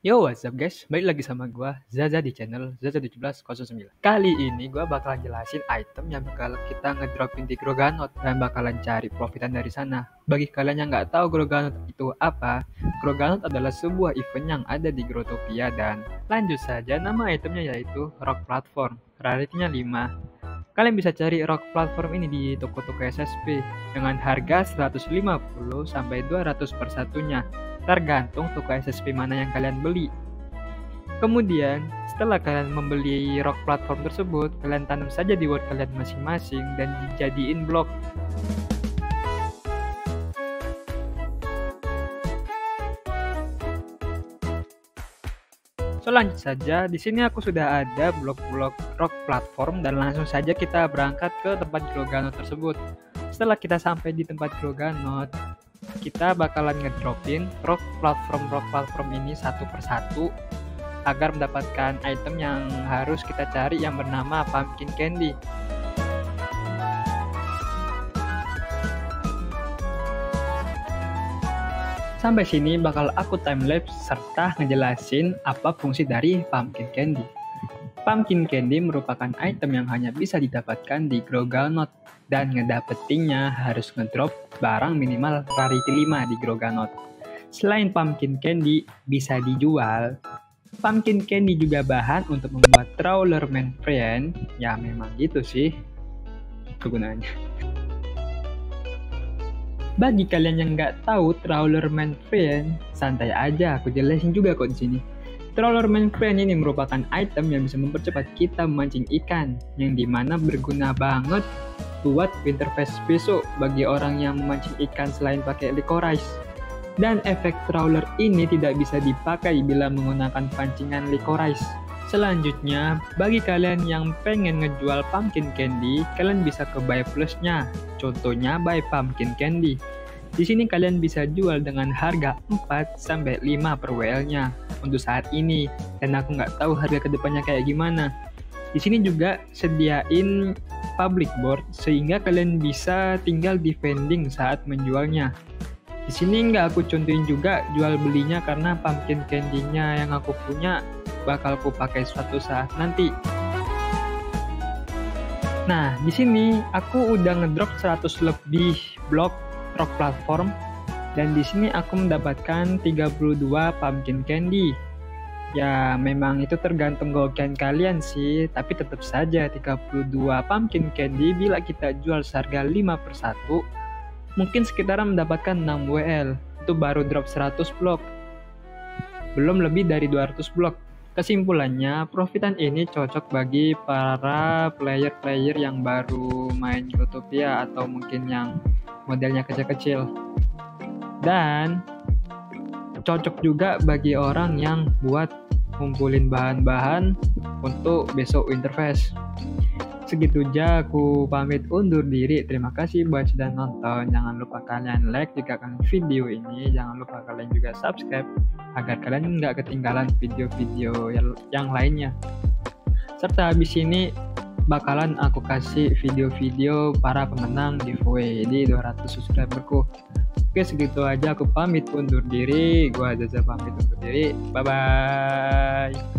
Yo, what's up guys? Balik lagi sama gua Zaza di channel Zaza1709. Kali ini gua bakalan jelasin item yang bakal kita ngedropin di Groganot dan bakalan cari profitan dari sana. Bagi kalian yang nggak tahu Groganot itu apa, Groganot adalah sebuah event yang ada di Growtopia dan lanjut saja, nama itemnya yaitu Rock Platform. Rarity-nya 5. Kalian bisa cari Rock Platform ini di toko-toko SSP dengan harga 150 sampai 200 per satunya, tergantung toko SSP mana yang kalian beli. Kemudian, setelah kalian membeli Rock Platform tersebut, kalian tanam saja di world kalian masing-masing dan dijadiin blok. So, lanjut saja. Di sini aku sudah ada blok-blok Rock Platform dan langsung saja kita berangkat ke tempat Groganot tersebut. Setelah kita sampai di tempat Groganot, kita bakalan ngedropin Rock Platform ini satu persatu agar mendapatkan item yang harus kita cari yang bernama Pumpkin Candy. Sampai sini bakal aku timelapse serta ngejelasin apa fungsi dari Pumpkin Candy. Pumpkin Candy merupakan item yang hanya bisa didapatkan di Groganot dan ngedapetinnya harus ngedrop barang minimal rarity 5 di Groganot. Selain Pumpkin Candy bisa dijual, Pumpkin Candy juga bahan untuk membuat Trawler Man Friend. Ya memang gitu sih kegunaannya. Bagi kalian yang nggak tahu Trawler Man Friend, santai aja, aku jelasin juga kok di sini. Trawler Man Friend ini merupakan item yang bisa mempercepat kita memancing ikan, yang dimana berguna banget buat Winterfest besok bagi orang yang memancing ikan selain pakai licorice. Dan efek Trawler ini tidak bisa dipakai bila menggunakan pancingan licorice. Selanjutnya, bagi kalian yang pengen ngejual Pumpkin Candy, kalian bisa ke buy plusnya. Contohnya buy Pumpkin Candy. Di sini kalian bisa jual dengan harga 4-5 per WL-nya untuk saat ini, dan aku nggak tahu harga kedepannya kayak gimana. Di sini juga sediain public board sehingga kalian bisa tinggal defending saat menjualnya. Di sini nggak aku contohin juga jual belinya karena Pumpkin Candy-nya yang aku punya bakal aku pakai suatu saat nanti. Nah, di sini aku udah ngedrop 100 lebih blok Rock Platform dan di sini aku mendapatkan 32 Pumpkin Candy. Ya, memang itu tergantung goken kalian sih, tapi tetap saja 32 Pumpkin Candy bila kita jual seharga 5 per 1, mungkin sekitaran mendapatkan 6 WL. Itu baru drop 100 blok. Belum lebih dari 200 blok. Kesimpulannya, profitan ini cocok bagi para player-player yang baru main Growtopia atau mungkin yang modelnya kecil-kecil. Dan cocok juga bagi orang yang buat ngumpulin bahan-bahan untuk besok Winterfest. Segitu aja, aku pamit undur diri. Terima kasih buat sudah nonton. Jangan lupa kalian like jika kalian video ini. Jangan lupa kalian juga subscribe agar kalian nggak ketinggalan video-video yang lainnya. Serta habis ini bakalan aku kasih video-video para pemenang giveaway di 200 subscriberku. Oke, segitu aja, aku pamit undur diri. Gua Zaza pamit undur diri. Bye-bye.